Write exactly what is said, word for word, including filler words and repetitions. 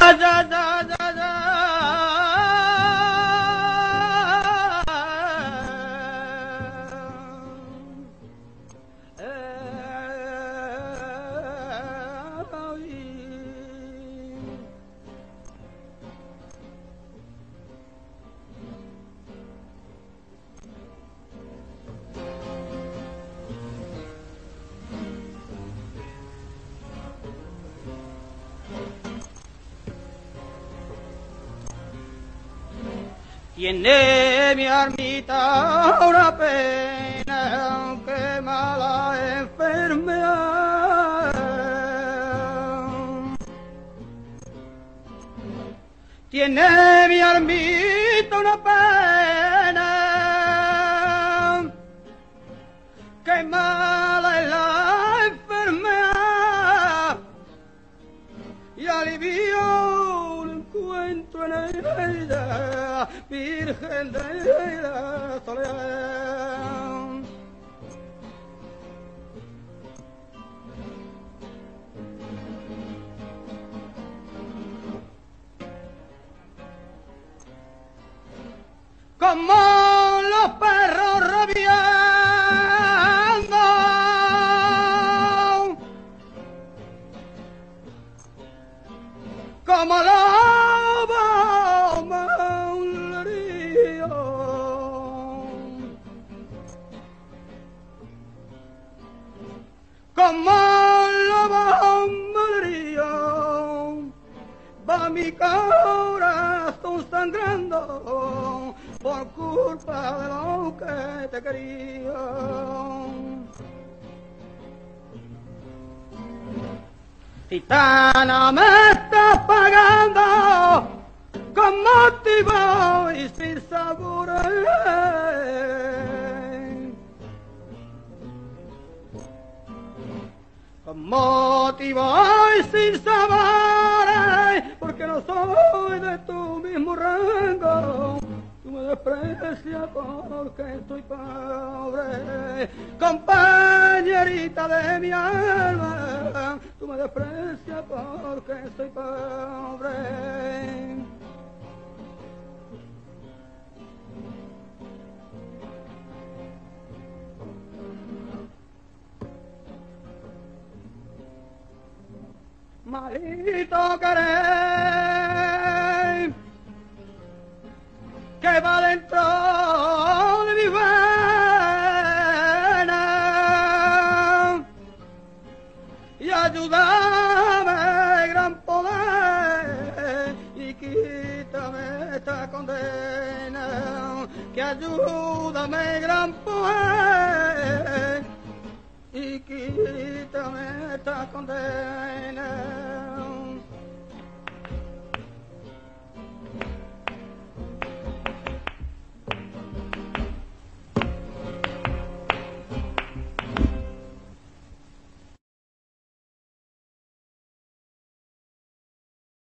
ya, ya, ya, ya. Tiene mi armita una pena, que mala enfermedad. Tiene mi armita una pena, que mala es la enfermedad. Y alivio lo encuentro en ella, Virgen de la Soledad. Como los perros rabiando, como lobos malheridos, como lobos malheridos, va mi corazón sangrando por culpa de lo que te quería. Gitana, me estás pagando con motivo y sin sabores, con motivo y sin sabores, porque no soy de tu mismo rango. Tú me desprecias porque estoy pobre, compañerita de mi alma. Tú me desprecias porque estoy pobre. Malito querer que va dentro de mi vena, y ayúdame, gran poder, y quítame esta condena, que ayúdame, gran poder, y quítame esta condena.